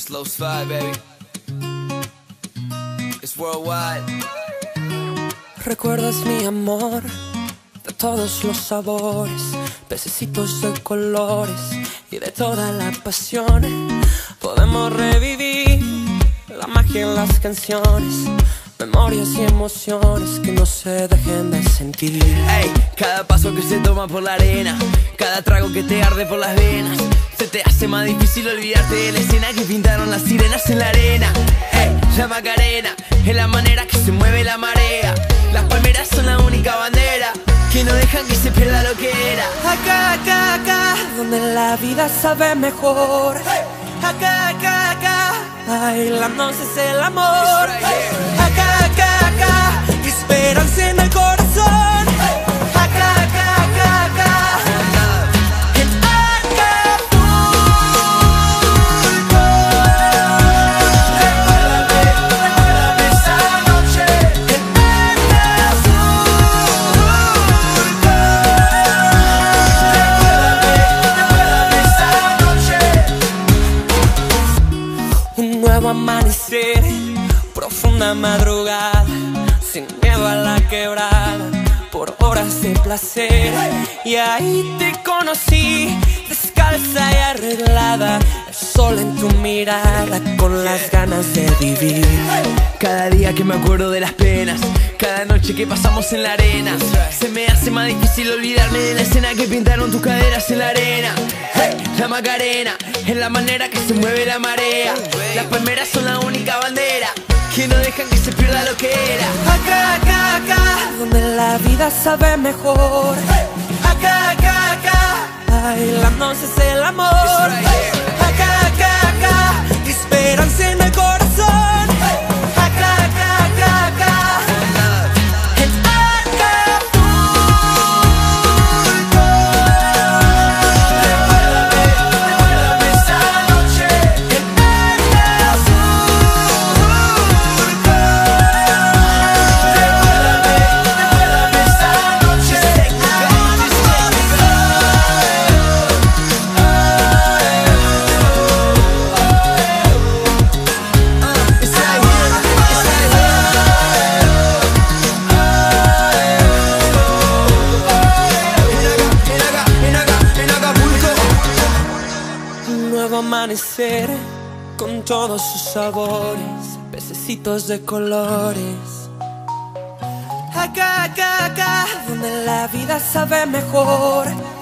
Slow slide, baby. It's worldwide. Recuerdas mi amor de todos los sabores, pececitos de colores y de toda la pasión. Podemos revivir la magia en las canciones, memorias y emociones que no se dejen de sentir. Ey, cada paso que se toma por la arena, cada trago que te arde por las venas, se te hace más difícil olvidarte de la escena que pintaron las sirenas en la arena. Ey, la Macarena es la manera que se mueve la marea. Las palmeras son la única bandera que no dejan que se pierda lo que era. Acá, acá, acá, donde la vida sabe mejor. Acá, acá, acá, bailándonos es el amor. Acá, acá, acá, esperanza en el corazón. Acá, acá, acá, acá, en Acapulco. Recuérdame esa noche en Acapulco. Recuérdame esa noche. Un nuevo amanecer, profunda madrugada, sin miedo a la quebrada, por horas de placer. Y ahí te conocí, descalza y arreglada, el sol en tu mirada, con las ganas de vivir. Cada día que me acuerdo de las penas, cada noche que pasamos en la arena, se me hace más difícil olvidarme de la escena que pintaron tus caderas en la arena. Hey, la Macarena es la manera que se mueve la marea. Las palmeras son la única bandera que no dejan que se pierda lo que era. Acá, acá, acá, donde la vida sabe mejor. Acá, acá, acá, bailándonos es el amor. Acá, acá, acá, esperanza en el corazón. Acá, acá, acá, acá, en Acapulco. Recuérdame esa noche en Acapulco. Recuérdame esa noche en Un nuevo amanecer con todos sus sabores, pececitos de colores. Acá, acá, acá, donde la vida sabe mejor.